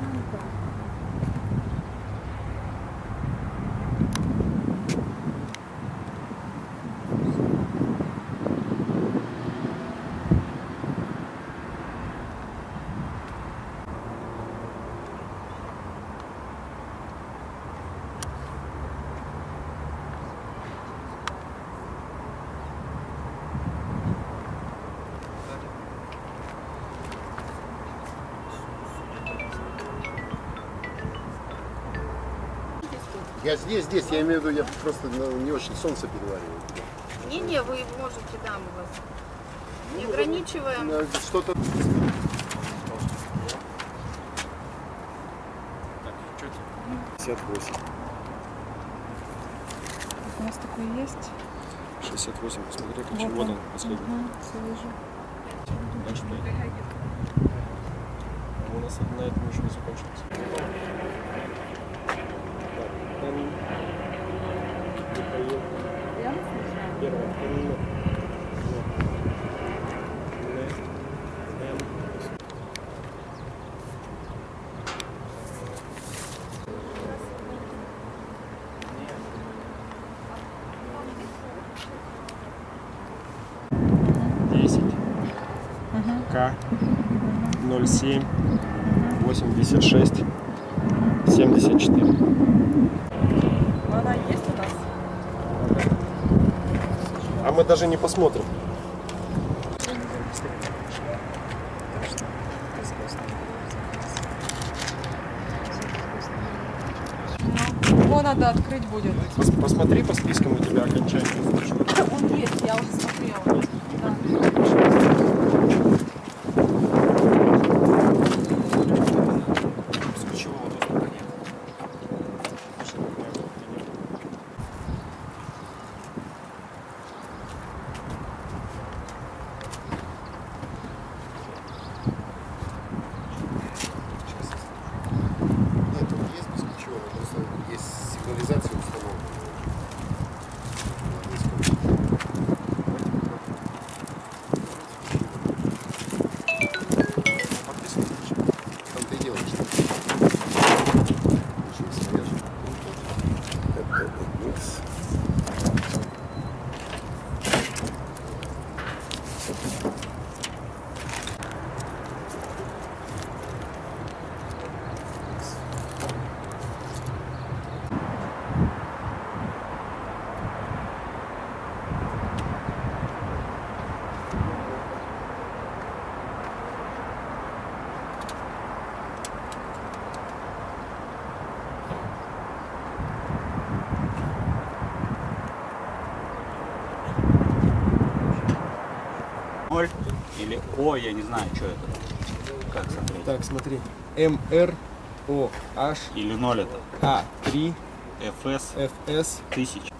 Я здесь, я имею в виду, я просто не очень солнце перевариваю. Не, вы можете, да, мы вас не ограничиваем. Что-то... Так, что тебе? 58. У нас такой есть. 68, посмотри, почему вот он последний. Все вижу. Дальше 5. А у нас на этом еще не закончилось. К 07 86 74. Она есть у нас? А мы даже не посмотрим. Его надо открыть будет. Посмотри по спискам, у тебя окончательно. Он есть, я уже смотрела. Да. Сигнализация установлена. Там ты делаешь. Или О, я не знаю, что это. Как смотреть? Так, смотри. МР О H Или 0 это. А 3 ФС FS 1000.